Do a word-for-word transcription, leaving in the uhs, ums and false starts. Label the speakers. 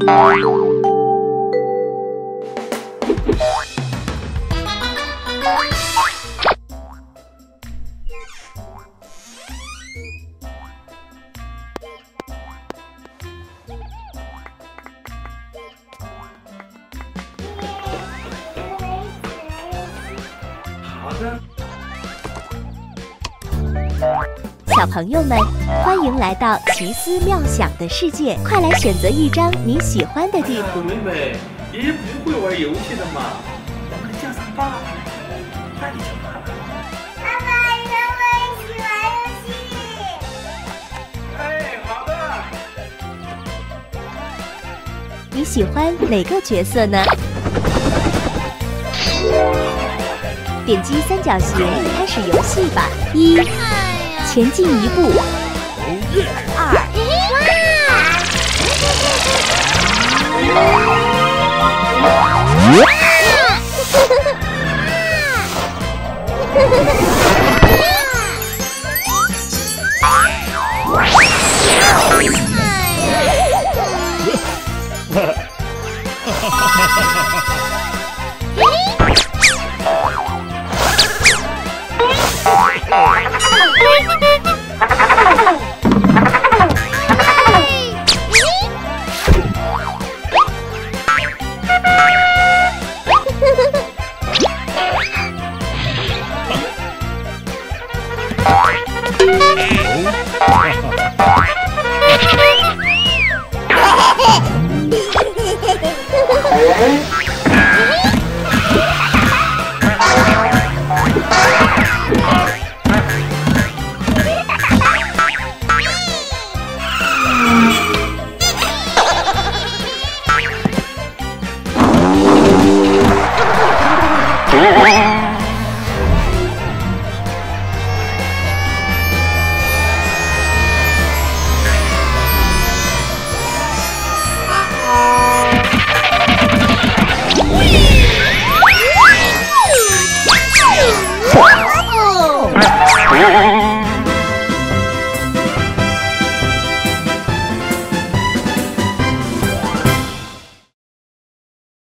Speaker 1: 好的。
Speaker 2: 小朋友们，欢迎来到奇思妙想的世界！快来选择一张你喜欢的地图。
Speaker 1: 妹妹，爷爷不会玩游戏的嘛，我们叫上爸爸来，那你就爸爸。
Speaker 3: 爸爸，让我一起玩游戏。
Speaker 1: 哎，好的。
Speaker 2: 你喜欢哪个角色呢？点击三角形开始游戏吧。一，前进一步。二，
Speaker 3: 哦。